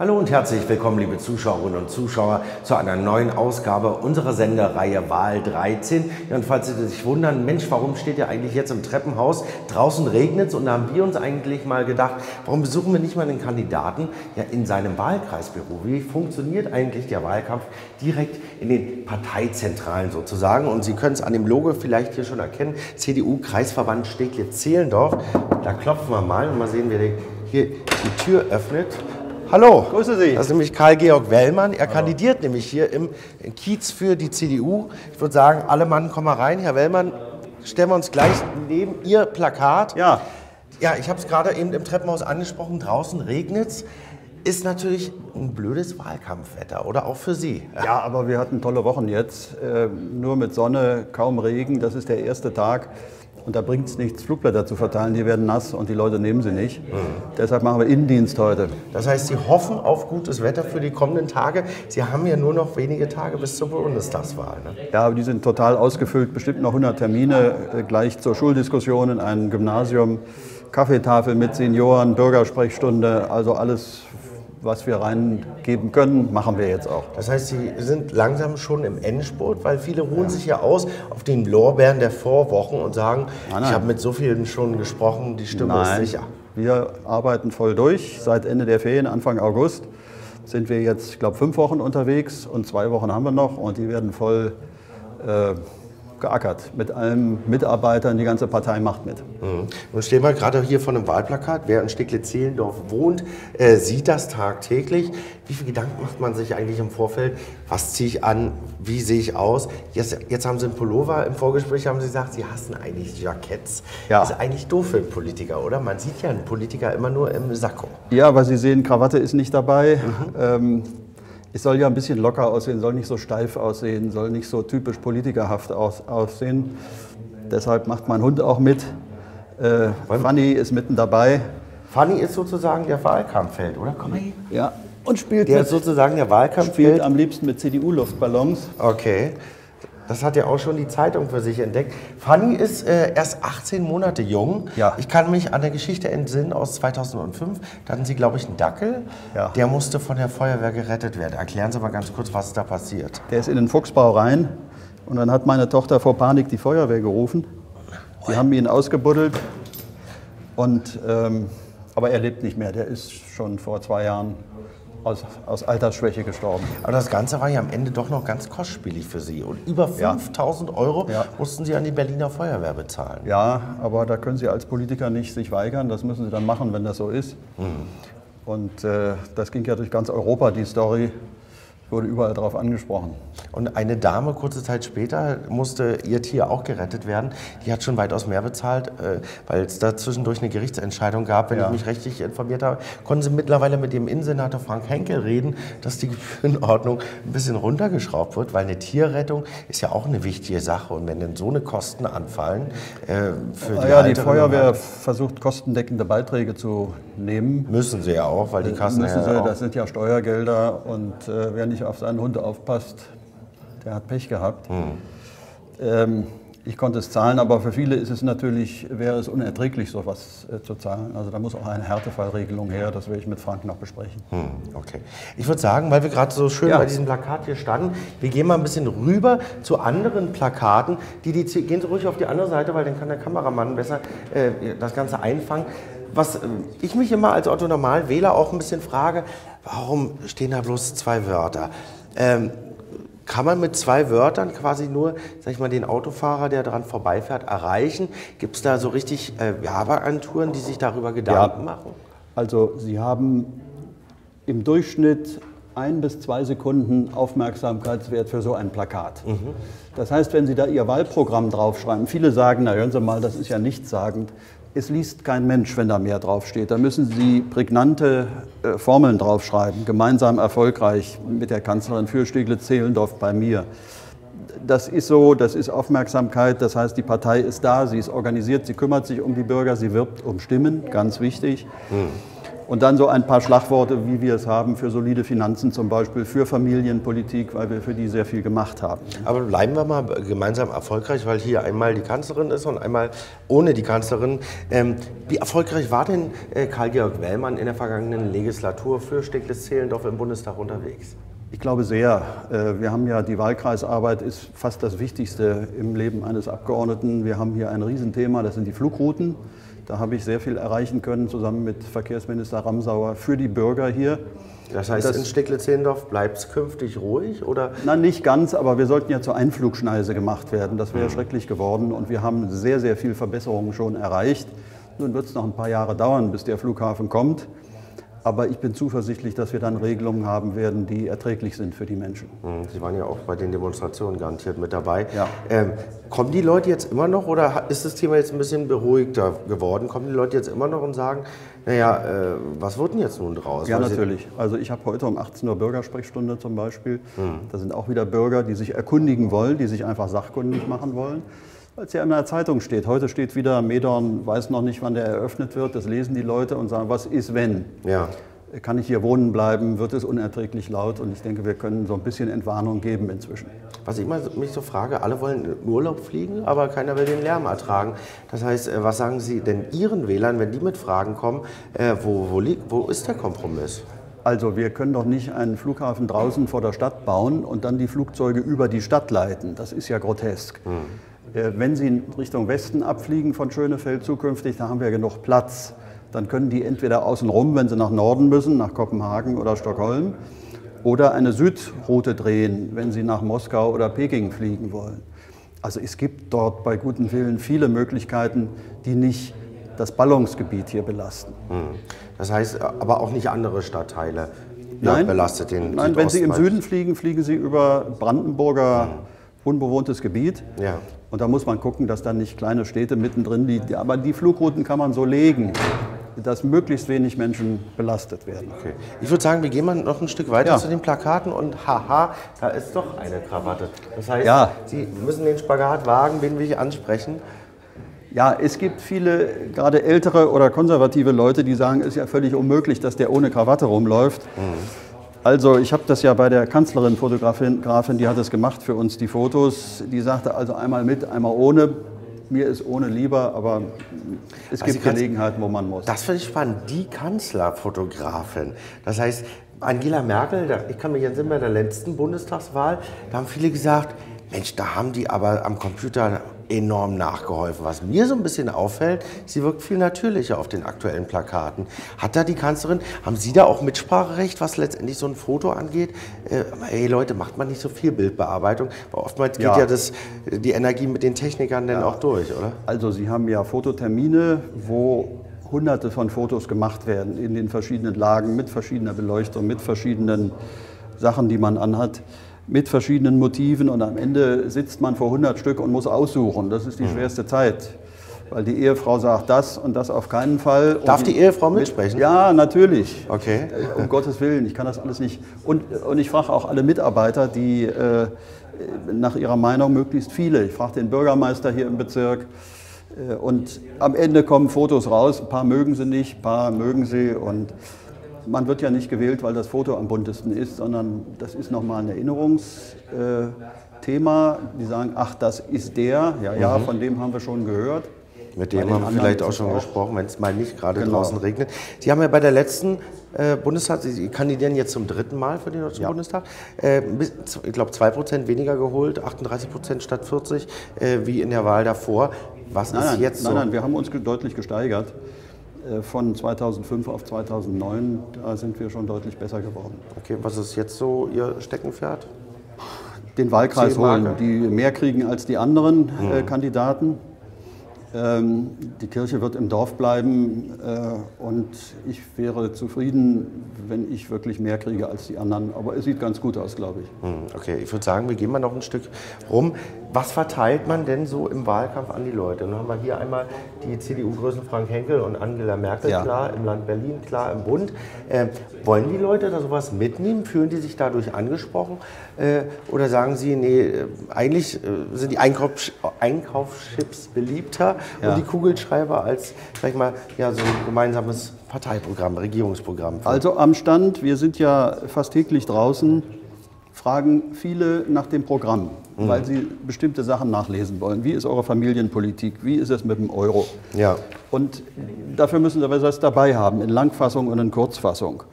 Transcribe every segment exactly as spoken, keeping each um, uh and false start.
Hallo und herzlich willkommen, liebe Zuschauerinnen und Zuschauer, zu einer neuen Ausgabe unserer Sendereihe Wahl dreizehn. Ja, und falls Sie sich wundern, Mensch, warum steht ihr eigentlich jetzt im Treppenhaus? Draußen regnet es, und da haben wir uns eigentlich mal gedacht, warum besuchen wir nicht mal den Kandidaten ja, in seinem Wahlkreisbüro? Wie funktioniert eigentlich der Wahlkampf direkt in den Parteizentralen sozusagen? Und Sie können es an dem Logo vielleicht hier schon erkennen, C D U-Kreisverband Steglitz-Zehlendorf. Da klopfen wir mal und mal sehen, wer hier die Tür öffnet. Hallo, grüße Sie. Das ist nämlich Karl-Georg Wellmann. Er Hallo. kandidiert nämlich hier im Kiez für die C D U. Ich würde sagen, alle Mann kommen mal rein. Herr Wellmann, stellen wir uns gleich neben Ihr Plakat. Ja. Ja, ich habe es gerade eben im Treppenhaus angesprochen. Draußen regnet es. Ist natürlich ein blödes Wahlkampfwetter, oder auch für Sie. Ja, aber wir hatten tolle Wochen jetzt. Äh, nur mit Sonne, kaum Regen. Das ist der erste Tag. Und da bringt es nichts, Flugblätter zu verteilen. Die werden nass und die Leute nehmen sie nicht. Mhm. Deshalb machen wir Innendienst heute. Das heißt, Sie hoffen auf gutes Wetter für die kommenden Tage. Sie haben ja nur noch wenige Tage bis zur Bundestagswahl. Ne? Ja, aber die sind total ausgefüllt. Bestimmt noch hundert Termine. Äh, gleich zur Schuldiskussion in einem Gymnasium. Kaffeetafel mit Senioren, Bürgersprechstunde. Also alles, was wir reingeben können, machen wir jetzt auch. Das heißt, Sie sind langsam schon im Endspurt, weil viele ruhen ja. sich ja aus auf den Lorbeeren der Vorwochen und sagen, nein, nein. ich habe mit so vielen schon gesprochen, die Stimme nein. ist sicher. Wir arbeiten voll durch. Seit Ende der Ferien, Anfang August, sind wir jetzt, ich glaube, fünf Wochen unterwegs und zwei Wochen haben wir noch und die werden voll äh, geackert. Mit allen Mitarbeitern, die ganze Partei macht mit. Mhm. Nun stehen wir gerade hier vor einem Wahlplakat. Wer in Steglitz-Zehlendorf wohnt, äh, sieht das tagtäglich. Wie viel Gedanken macht man sich eigentlich im Vorfeld? Was ziehe ich an? Wie sehe ich aus? Jetzt, jetzt haben Sie einen Pullover. Im Vorgespräch haben Sie gesagt, Sie hassen eigentlich Jacketts. Ja. Das ist eigentlich doof für einen Politiker, oder? Man sieht ja einen Politiker immer nur im Sakko. Ja, aber Sie sehen, Krawatte ist nicht dabei. Mhm. Ähm, Es soll ja ein bisschen locker aussehen, soll nicht so steif aussehen, soll nicht so typisch politikerhaft aus, aussehen. Deshalb macht mein Hund auch mit. Äh, Fanny ist mitten dabei. Fanny ist sozusagen der Wahlkampfheld, oder? Komm mal hier. Ja, und spielt der mit, ist sozusagen der Wahlkampfheld. Spielt am liebsten mit C D U-Luftballons. Okay. Das hat ja auch schon die Zeitung für sich entdeckt. Fanny ist äh, erst achtzehn Monate jung. Ja. Ich kann mich an der Geschichte entsinnen aus zweitausendfünf. Da hatten Sie, glaube ich, einen Dackel. Ja. Der musste von der Feuerwehr gerettet werden. Erklären Sie mal ganz kurz, was da passiert. Der ist in den Fuchsbau rein und dann hat meine Tochter vor Panik die Feuerwehr gerufen. Die haben ihn ausgebuddelt. Und, ähm, aber er lebt nicht mehr. Der ist schon vor zwei Jahren Aus, aus Altersschwäche gestorben. Aber das Ganze war ja am Ende doch noch ganz kostspielig für Sie. Und über fünftausend ja. Euro ja. mussten Sie an die Berliner Feuerwehr bezahlen. Ja, aber da können Sie als Politiker nicht sich weigern. Das müssen Sie dann machen, wenn das so ist. Mhm. Und äh, das ging ja durch ganz Europa, die Story. Wurde überall darauf angesprochen. Und eine Dame, kurze Zeit später, musste ihr Tier auch gerettet werden. Die hat schon weitaus mehr bezahlt, äh, weil es da zwischendurch eine Gerichtsentscheidung gab. Wenn ja. ich mich richtig informiert habe, konnten Sie mittlerweile mit dem Innensenator Frank Henkel reden, dass die Gebührenordnung ein bisschen runtergeschraubt wird, weil eine Tierrettung ist ja auch eine wichtige Sache. Und wenn dann so eine Kosten anfallen äh, für die Ja, die Feuerwehr halt versucht, kostendeckende Beiträge zu nehmen. Müssen sie ja auch, weil die Kassen müssen ja sie, auch. Das sind ja Steuergelder und äh, wer nicht auf seinen Hund aufpasst, der hat Pech gehabt. Hm. Ähm, ich konnte es zahlen, aber für viele ist es natürlich, wäre es unerträglich, sowas äh, zu zahlen. Also da muss auch eine Härtefallregelung her, das werde ich mit Frank noch besprechen. Hm, okay. Ich würde sagen, weil wir gerade so schön ja. bei diesem Plakat hier standen, wir gehen mal ein bisschen rüber zu anderen Plakaten. Die, die, gehen Sie ruhig auf die andere Seite, weil dann kann der Kameramann besser äh, das Ganze einfangen. Was ich mich immer als Otto-Normalwähler auch ein bisschen frage, warum stehen da bloß zwei Wörter? Ähm, kann man mit zwei Wörtern quasi nur, sag ich mal, den Autofahrer, der daran vorbeifährt, erreichen? Gibt es da so richtig äh, Werbeagenturen, die sich darüber Gedanken ja. machen? Also Sie haben im Durchschnitt ein bis zwei Sekunden Aufmerksamkeitswert für so ein Plakat. Mhm. Das heißt, wenn Sie da Ihr Wahlprogramm draufschreiben, viele sagen, na hören Sie mal, das ist ja nichtssagend. Es liest kein Mensch, wenn da mehr draufsteht. Da müssen Sie prägnante äh, Formeln draufschreiben. Gemeinsam erfolgreich mit der Kanzlerin für Steglitz-Zehlendorf bei mir. Das ist so, das ist Aufmerksamkeit. Das heißt, die Partei ist da, sie ist organisiert, sie kümmert sich um die Bürger, sie wirbt um Stimmen, ganz wichtig. Hm. Und dann so ein paar Schlagworte, wie wir es haben für solide Finanzen zum Beispiel, für Familienpolitik, weil wir für die sehr viel gemacht haben. Aber bleiben wir mal gemeinsam erfolgreich, weil hier einmal die Kanzlerin ist und einmal ohne die Kanzlerin. Ähm, wie erfolgreich war denn äh, Karl-Georg Wellmann in der vergangenen Legislatur für Steglitz-Zehlendorf im Bundestag unterwegs? Ich glaube sehr. Wir haben ja, die Wahlkreisarbeit ist fast das Wichtigste im Leben eines Abgeordneten. Wir haben hier ein Riesenthema, das sind die Flugrouten. Da habe ich sehr viel erreichen können, zusammen mit Verkehrsminister Ramsauer, für die Bürger hier. Das heißt, das, in Steglitz-Zehlendorf bleibt es künftig ruhig? Oder? Nein, nicht ganz, aber wir sollten ja zur Einflugschneise gemacht werden. Das wäre mhm. schrecklich geworden und wir haben sehr, sehr viel Verbesserungen schon erreicht. Nun wird es noch ein paar Jahre dauern, bis der Flughafen kommt. Aber ich bin zuversichtlich, dass wir dann Regelungen haben werden, die erträglich sind für die Menschen. Sie waren ja auch bei den Demonstrationen garantiert mit dabei. Ja. Ähm, kommen die Leute jetzt immer noch oder ist das Thema jetzt ein bisschen beruhigter geworden? Kommen die Leute jetzt immer noch und sagen, naja, äh, was wird denn jetzt nun draus? Ja, natürlich. Also ich habe heute um achtzehn Uhr Bürgersprechstunde zum Beispiel. Hm. Da sind auch wieder Bürger, die sich erkundigen wollen, die sich einfach sachkundig machen wollen. Weil es ja in der Zeitung steht. Heute steht wieder, Medorn weiß noch nicht, wann der eröffnet wird. Das lesen die Leute und sagen, was ist, wenn? Ja. Kann ich hier wohnen bleiben? Wird es unerträglich laut? Und ich denke, wir können so ein bisschen Entwarnung geben inzwischen. Was ich mich so frage, alle wollen in Urlaub fliegen, aber keiner will den Lärm ertragen. Das heißt, was sagen Sie denn Ihren Wählern, wenn die mit Fragen kommen, äh, wo, wo, liegt, wo ist der Kompromiss? Also wir können doch nicht einen Flughafen draußen vor der Stadt bauen und dann die Flugzeuge über die Stadt leiten. Das ist ja grotesk. Hm. Wenn Sie in Richtung Westen abfliegen von Schönefeld zukünftig, da haben wir genug Platz. Dann können die entweder außen rum, wenn sie nach Norden müssen, nach Kopenhagen oder Stockholm, oder eine Südroute drehen, wenn sie nach Moskau oder Peking fliegen wollen. Also es gibt dort bei gutem Willen viele Möglichkeiten, die nicht das Ballungsgebiet hier belasten. Das heißt aber auch nicht andere Stadtteile Nein, belastet den Nein, wenn Sie im Süden fliegen, fliegen Sie über Brandenburger unbewohntes Gebiet. Ja. Und da muss man gucken, dass dann nicht kleine Städte mittendrin liegen. Aber die Flugrouten kann man so legen, dass möglichst wenig Menschen belastet werden. Okay. Ich würde sagen, wir gehen mal noch ein Stück weiter ja. zu den Plakaten und haha, da ist doch eine Krawatte. Das heißt, ja. Sie müssen den Spagat wagen, wen will ich ansprechen? Ja, es gibt viele, gerade ältere oder konservative Leute, die sagen, es ist ja völlig unmöglich, dass der ohne Krawatte rumläuft. Mhm. Also ich habe das ja bei der Kanzlerin, Fotografin, Grafin, die hat es gemacht für uns, die Fotos. Die sagte also einmal mit, einmal ohne. Mir ist ohne lieber, aber es also gibt Gelegenheiten, wo man muss. Das finde ich spannend, die Kanzlerfotografin. Das heißt, Angela Merkel, ich kann mich entsinnen, bei der letzten Bundestagswahl, da haben viele gesagt, Mensch, da haben die aber am Computer enorm nachgeholfen. Was mir so ein bisschen auffällt, sie wirkt viel natürlicher auf den aktuellen Plakaten. Hat da die Kanzlerin, haben Sie da auch Mitspracherecht, was letztendlich so ein Foto angeht? Äh, hey Leute, macht man nicht so viel Bildbearbeitung? Weil oftmals geht ja, ja das, die Energie mit den Technikern dann ja. auch durch, oder? Also Sie haben ja Fototermine, wo Hunderte von Fotos gemacht werden in den verschiedenen Lagen, mit verschiedener Beleuchtung, mit verschiedenen Sachen, die man anhat, mit verschiedenen Motiven und am Ende sitzt man vor hundert Stück und muss aussuchen. Das ist die schwerste Zeit, weil die Ehefrau sagt das und das auf keinen Fall. Darf die Ehefrau mitsprechen? Ja, natürlich. Okay. Um Gottes Willen, ich kann das alles nicht. Und, und ich frage auch alle Mitarbeiter, die äh, nach ihrer Meinung möglichst viele. Ich frage den Bürgermeister hier im Bezirk. Äh, und am Ende kommen Fotos raus. Ein paar mögen sie nicht, ein paar mögen sie. Und man wird ja nicht gewählt, weil das Foto am buntesten ist, sondern das ist nochmal ein Erinnerungsthema. Die sagen, ach, das ist der, ja, ja, mhm. von dem haben wir schon gehört. Mit dem haben wir vielleicht auch schon auch. gesprochen, wenn es mal nicht gerade genau. draußen regnet. Sie haben ja bei der letzten äh, Bundestag, Sie kandidieren jetzt zum dritten Mal für den Deutschen ja. Bundestag, äh, ich glaube zwei Prozent weniger geholt, achtunddreißig Prozent statt vierzig, äh, wie in der Wahl davor. Was nein, ist nein, jetzt nein, so? Nein, nein, wir haben uns deutlich gesteigert. Von zweitausendfünf auf zweitausendneun, da sind wir schon deutlich besser geworden. Okay, was ist jetzt so Ihr Steckenpferd? Den Wahlkreis holen, die mehr kriegen als die anderen mhm. äh, Kandidaten. Ähm, die Kirche wird im Dorf bleiben äh, und ich wäre zufrieden, wenn ich wirklich mehr kriege als die anderen. Aber es sieht ganz gut aus, glaube ich. Mhm, okay, ich würde sagen, wir gehen mal noch ein Stück rum. Was verteilt man denn so im Wahlkampf an die Leute? Dann haben wir hier einmal die C D U-Größen Frank Henkel und Angela Merkel, ja. Klar, im Land Berlin, klar, im Bund. Äh, wollen die Leute da sowas mitnehmen? Fühlen die sich dadurch angesprochen? Äh, oder sagen sie, nee, eigentlich äh, sind die Einkaufs Einkaufschips beliebter ja. und die Kugelschreiber als, sag ich mal, ja, so ein gemeinsames Parteiprogramm, Regierungsprogramm? Also am Stand, wir sind ja fast täglich draußen, fragen viele nach dem Programm, mhm. weil sie bestimmte Sachen nachlesen wollen. Wie ist eure Familienpolitik? Wie ist es mit dem Euro? Ja. Und dafür müssen sie was dabei haben, in Langfassung und in Kurzfassung.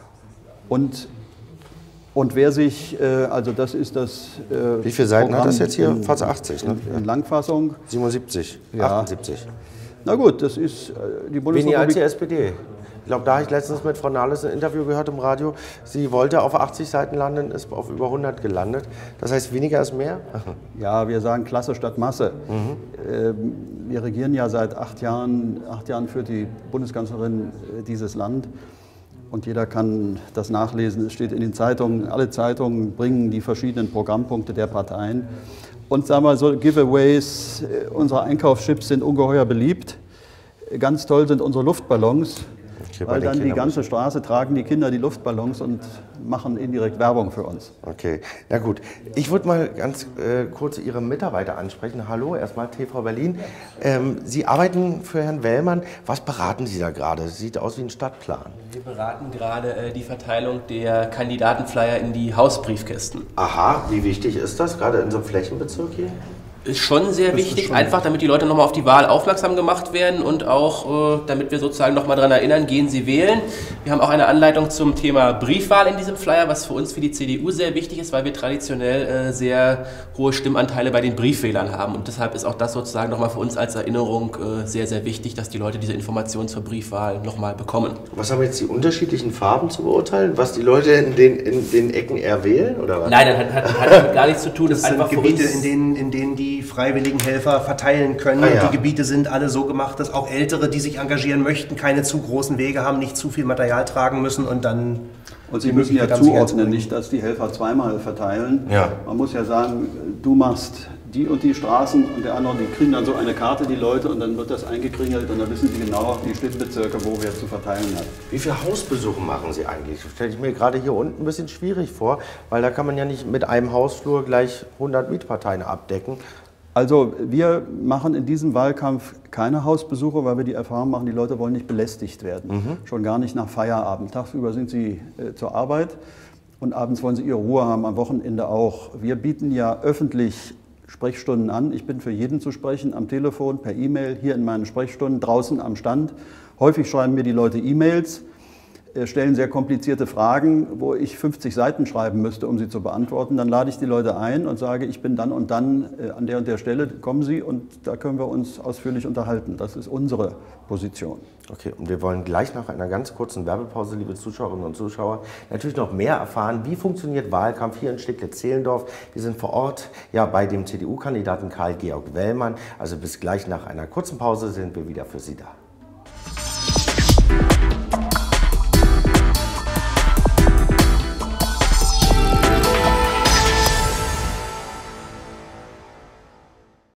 Und, und wer sich, äh, also das ist das äh, Wie viele Seiten Programm hat das jetzt hier? In, fast achtzig, ne? In, in Langfassung. siebenundsiebzig, ja. achtundsiebzig. Na gut, das ist äh, die Bundesrepublik. Weniger als die S P D. Ich glaube, da habe ich letztens mit Frau Nahles ein Interview gehört im Radio. Sie wollte auf achtzig Seiten landen, ist auf über hundert gelandet. Das heißt, weniger ist mehr? Ja, wir sagen Klasse statt Masse. Mhm. Ähm, wir regieren ja seit acht Jahren, acht Jahren führt die Bundeskanzlerin dieses Land. Und jeder kann das nachlesen. Es steht in den Zeitungen. Alle Zeitungen bringen die verschiedenen Programmpunkte der Parteien. Und sagen wir so, Giveaways, unsere Einkaufschips sind ungeheuer beliebt. Ganz toll sind unsere Luftballons. Okay, weil dann die ganze Straße tragen die Kinder die Luftballons und machen indirekt Werbung für uns. Okay, na gut. Ich würde mal ganz äh, kurz Ihre Mitarbeiter ansprechen. Hallo, erstmal T V Berlin. Ähm, Sie arbeiten für Herrn Wellmann. Was beraten Sie da gerade? Sieht aus wie ein Stadtplan. Wir beraten gerade äh, die Verteilung der Kandidatenflyer in die Hausbriefkästen. Aha, wie wichtig ist das, gerade in so einem Flächenbezirk hier? Ist schon sehr das wichtig, schon einfach damit die Leute nochmal auf die Wahl aufmerksam gemacht werden und auch äh, damit wir sozusagen nochmal daran erinnern, gehen Sie wählen. Wir haben auch eine Anleitung zum Thema Briefwahl in diesem Flyer, was für uns für die C D U sehr wichtig ist, weil wir traditionell äh, sehr hohe Stimmanteile bei den Briefwählern haben und deshalb ist auch das sozusagen nochmal für uns als Erinnerung äh, sehr, sehr wichtig, dass die Leute diese Informationen zur Briefwahl nochmal bekommen. Was haben jetzt die unterschiedlichen Farben zu beurteilen? Was die Leute in den, in den Ecken eher wählen? Oder was? Nein, das hat, hat, hat damit gar nichts zu tun. Das, das sind einfach Gebiete, in denen, in denen die die freiwilligen Helfer verteilen können. Ah, ja. Die Gebiete sind alle so gemacht, dass auch Ältere, die sich engagieren möchten, keine zu großen Wege haben, nicht zu viel Material tragen müssen und dann... Und Sie müssen ja zuordnen, nicht, dass die Helfer zweimal verteilen. Ja. Man muss ja sagen, du machst die und die Straßen und der andere, die kriegen dann so eine Karte, die Leute, und dann wird das eingekringelt und dann wissen sie genau die Stimmbezirke, wo wer zu verteilen hat. Wie viele Hausbesuche machen Sie eigentlich? Das stelle ich mir gerade hier unten ein bisschen schwierig vor, weil da kann man ja nicht mit einem Hausflur gleich hundert Mietparteien abdecken. Also wir machen in diesem Wahlkampf keine Hausbesuche, weil wir die Erfahrung machen, die Leute wollen nicht belästigt werden. Mhm. Schon gar nicht nach Feierabend. Tagsüber sind sie äh, zur Arbeit und abends wollen sie ihre Ruhe haben, am Wochenende auch. Wir bieten ja öffentlich Sprechstunden an. Ich bin für jeden zu sprechen, am Telefon, per E-Mail, hier in meinen Sprechstunden, draußen am Stand. Häufig schreiben mir die Leute E-Mails, stellen sehr komplizierte Fragen, wo ich fünfzig Seiten schreiben müsste, um sie zu beantworten. Dann lade ich die Leute ein und sage, ich bin dann und dann an der und der Stelle, kommen Sie und da können wir uns ausführlich unterhalten. Das ist unsere Position. Okay, und wir wollen gleich nach einer ganz kurzen Werbepause, liebe Zuschauerinnen und Zuschauer, natürlich noch mehr erfahren, wie funktioniert Wahlkampf hier in Steglitz-Zehlendorf. Wir sind vor Ort ja, bei dem C D U-Kandidaten Karl-Georg Wellmann. Also bis gleich nach einer kurzen Pause sind wir wieder für Sie da.